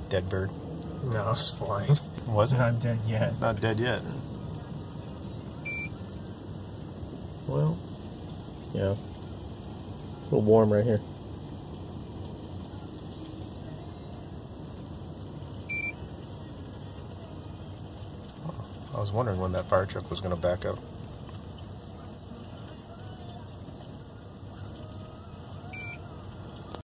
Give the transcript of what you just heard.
Dead bird. No, it's flying. Was it? Not dead yet. It's not dead yet. Well, yeah. A little warm right here. I was wondering when that fire truck was going to back up.